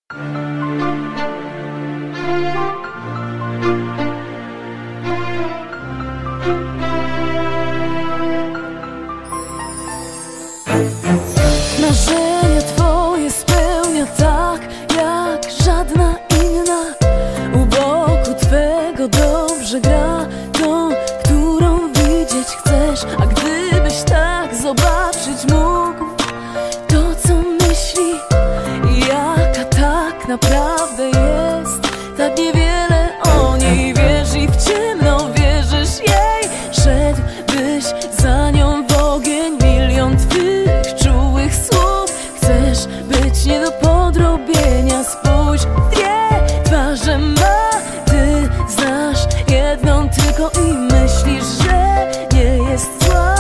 Marzenia twoje spełnia tak, jak żadna inna. U boku twego dobrze gra tą, którą widzieć chcesz. A gdybyś tak zobaczyć mógł to, co myśli i jaka tak naprawdę jest, tak niewiele o niej wiesz i w ciemno wierzysz jej. Szedłbyś za nią w ogień, milion twych czułych słów. Chcesz być nie do podrobienia, spójrz w dwie twarze ma. Ty znasz jedną tylko i myślisz, że nie jest zła.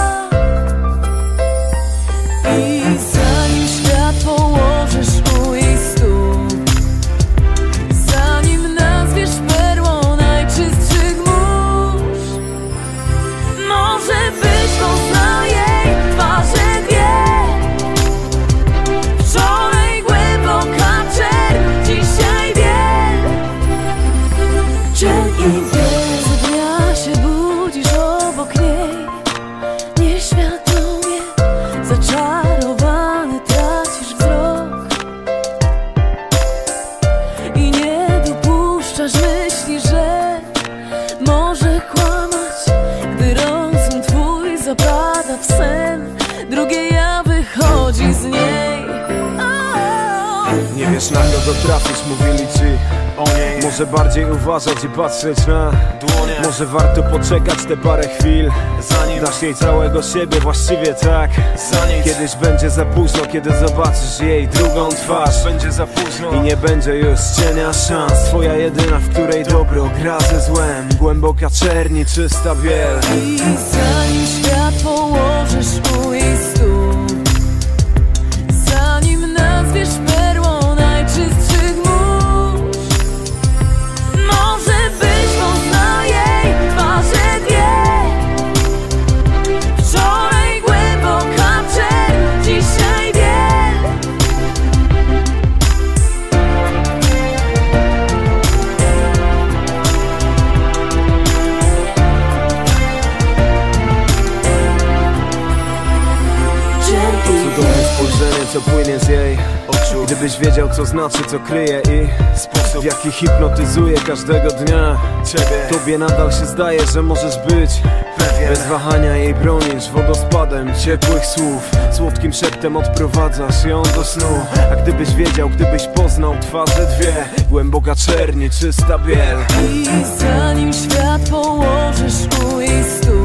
I zanim świat położysz u jej stóp, zanim nazwiesz perłą najczystszych mórz, może byś poznał jej twarze dwie. Wczoraj głęboka czerń, dzisiaj biel. Czerń i biel. Co dnia się budzisz obok niej, nieświadomie zaczarowany tracisz wzrok i nie dopuszczasz myśli, że może kłamać. Gdy rozum twój zapada w sen, drugie ja wychodzi z niej. Nie wiesz, na kogo trafisz, mówili ci o niej. Może bardziej uważać i patrzeć na dłonie. Może warto poczekać te parę chwil, zanim dasz jej całego siebie, właściwie tak. Kiedyś będzie za późno, kiedy zobaczysz jej drugą twarz. Będzie za późno i nie będzie już cienia szans. Twoja jedyna, w której dobro gra ze złem. Głęboka czerni, czysta biel. I zanim świat położysz u jej stóp, zanim nazwiesz perłą najczystszych mórz, może byś poznał jej twarze dwie. Wczoraj głęboka czerń, dzisiaj biel. To cudowne spojrzenie, co płynie z jej oczu. Gdybyś wiedział, co znaczy, co kryje i sposób, w jaki hipnotyzuje każdego dnia ciebie. Tobie nadal się zdaje, że możesz być pewien. Bez wahania jej bronisz wodospadem ciepłych słów. Słodkim szeptem odprowadzasz ją do snu. A gdybyś wiedział, gdybyś poznał twarze dwie, głęboka czerni, czysta biel. I zanim świat położysz u jej stóp,